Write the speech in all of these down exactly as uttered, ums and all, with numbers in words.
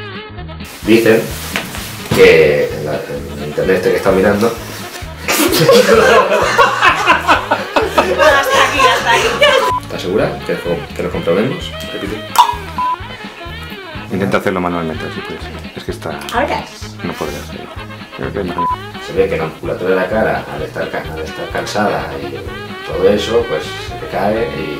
Dicen que en, la, en internet este que está mirando. Hasta aquí, hasta aquí. ¿Estás segura que, que lo comprobemos? Repite. Intenta hacerlo manualmente, si puedes. Es que está... Ahora. No podrías. Se ve que la musculatura de la cara, al estar, al estar cansada y todo eso, pues se te cae y...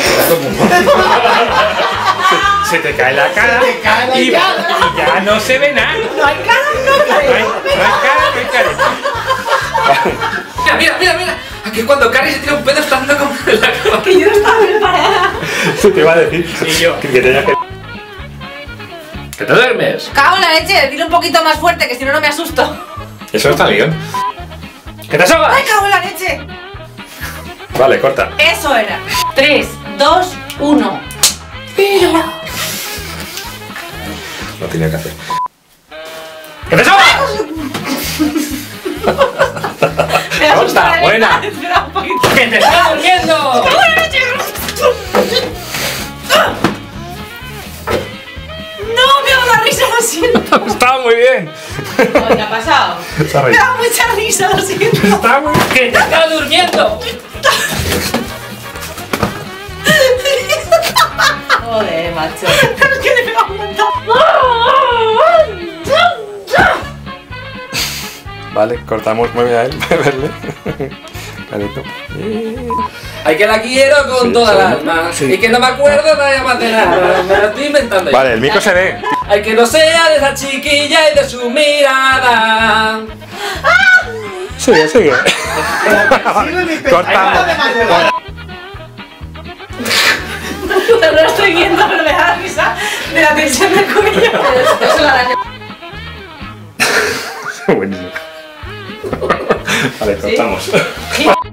Se te cae la cara cae la y, cara. y ya no se ve nada. No hay cara, no No hay, hay no hay cara, no hay cara. Mira, mira, mira, mira. Aquí cuando Carrie se tira un pedo estando como en la cama. Que yo no estaba preparada. Se te iba a decir. Y yo. Que tenías que... ¿Que te duermes? Cago en la leche, dile un poquito más fuerte, que si no, no me asusto. Eso está bien. ¿Qué te sobas? ¡Ay, cago en la leche! Vale, corta. Eso era. tres, dos, uno. Pero... Lo tenía que hacer. ¿Qué te sobas? Me asusta, Corta, ¿eh? buena. Espera un poquito. ¡Que te estás durmiendo! ¡Cago en la leche! ¡No! Me ha dado la risa, lo siento. Está muy bien. ¿Qué ha pasado? Se ha Me reído. da mucha risa, lo siento. Está muy bien. ¡Que te estás durmiendo! Joder, macho. Es que le pega un montón. Vale, cortamos. Mueve a él. Verle. Carito. Ay, que la quiero con Sí, toda sí. el alma. Sí. Y que no me acuerdo nada más de nada. Me la estoy inventando. yo. Vale, el micro se ve. Ay, que no sea de esa chiquilla y de su mirada. Sigue, sigue. Cortamos. No lo estoy viendo, pero me da la risa de la tensión del cuello. Eso la daño. Buenísimo. Vale, cortamos.